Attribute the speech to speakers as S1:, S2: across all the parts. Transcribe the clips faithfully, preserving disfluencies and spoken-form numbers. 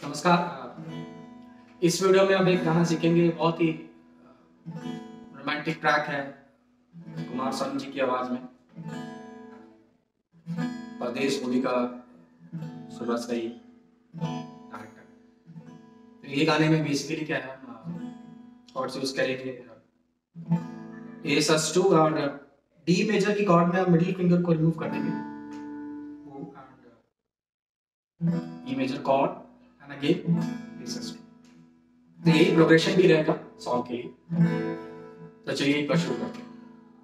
S1: नमस्कार। इस वीडियो में हम एक गाना सीखेंगे। बहुत ही रोमांटिक ट्रैक है, कुमार सानू जी की आवाज में। परदेश मूवी का सुबह से ही डायरेक्टर। तो ये गाने में बेसिकली क्या है, कॉर्ड्स यूज करेंगे ए सस टू और डी मेजर की कॉर्ड में हम मिडिल फिंगर को रिमूव कर देंगे, E major chord and again A sus two. तो यही प्रोग्रेशन भी रहेगा सॉन्ग के लिए। तो चलिए एक बार शुरू करते हैं।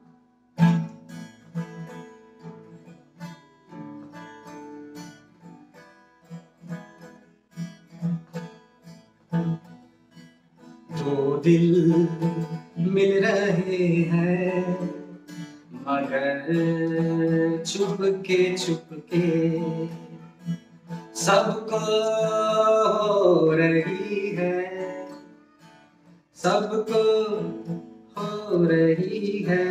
S1: दो दिल मिल रहे हैं मगर चुपके चुपके, सबको हो रही है, सबको हो रही है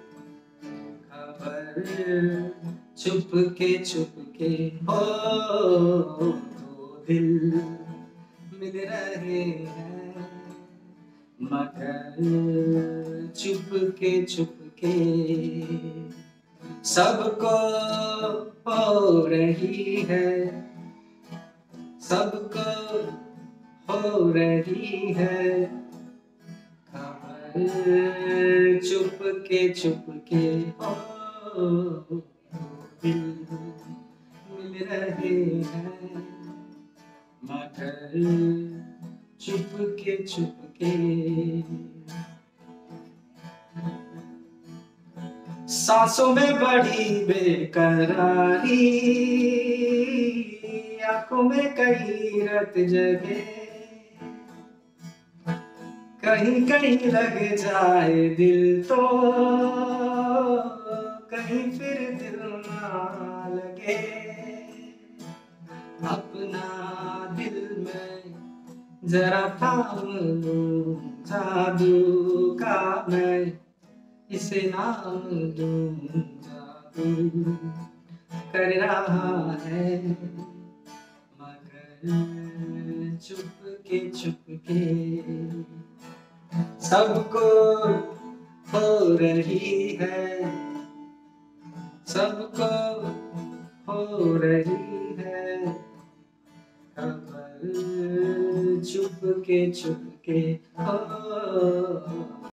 S1: खबर, चुपके चुपके हो। दो दिल मिल रहे हैं मगर चुपके चुपके, सबको हो रही है, सबको हो रही है खबर, चुपके चुपके हो। दिल मिल रहे हैं मगर चुपके चुपके। सांसों में बड़ी बेकरारी, आंखों में कई रत जगे, कहीं कहीं लग जाए दिल तो कहीं फिर दिल ना लगे। अपना दिल में जरा थाम लूं, जादू का मैं इसे नाम दूं, जादू कर रहा है मगर चुपके चुपके, सबको हो रही है, सबको हो रही है खबर, चुपके चुपके हो।